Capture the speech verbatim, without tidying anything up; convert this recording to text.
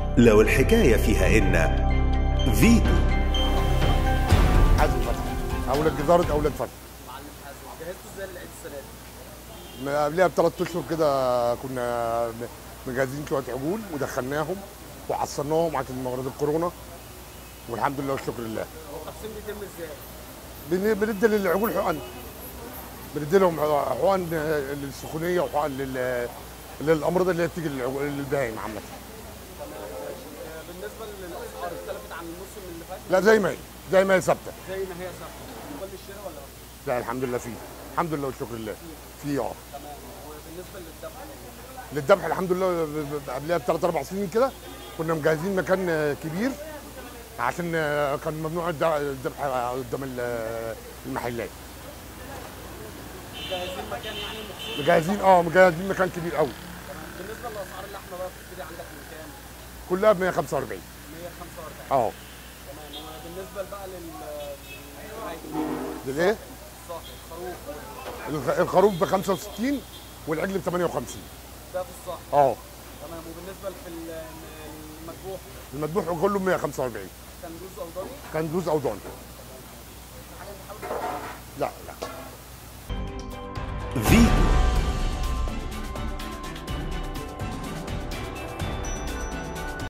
لو الحكاية فيها إن فيتو. حازم فتحي اولاد جزاره اولاد فتحي. معلم حازم، جهزتوا ازاي للعيد السنه دي؟ ما قبلها بثلاث اشهر كده كنا مجهزين شويه عجول ودخلناهم وحصلناهم عشان مرض الكورونا، والحمد لله والشكر لله. هو التقسيم بيتم ازاي؟ بن- بندي للعجول حقن، بندي لهم حقن للسخونيه وحقن لل- للامراض اللي هي بتيجي للعجول- للبهايم عامه. تمام ماشي. آه، بالنسبه للاسعار اختلفت عن الموسم اللي فات؟ لا زي ما هي زي ما هي ثابته. زي ما هي ثابته، كل الشراء ولا لا؟ لا الحمد لله فيه، الحمد لله والشكر لله فيه. اه تمام. وبالنسبه للذبح؟ للذبح الحمد لله قبلها بثلاث اربع سنين كده كنا مجهزين مكان كبير عشان كان ممنوع الذبح قدام المحلات. مجهزين مكان يعني مخصوص؟ مجهزين اه مجهزين مكان كبير قوي. تمام. بالنسبه لاسعار اللحمه بقى بتبتدي عندك من كام؟ كلها ب مية وخمسة واربعين. مية وخمسة واربعين. اه تمام. وبالنسبه بقى لل لل- للايه؟ الصافي الخروف الخ- الخروف ب خمسة وستين والعجل ب ثمانية وخمسين. ده في الصافي. اه تمام. وبالنسبه في ال- المذبوح المذبوح كله ب مية وخمسة واربعين. كان جوز او ضاني؟ كان دوز او ضان. حاجه انت حابب لا لا فيتو.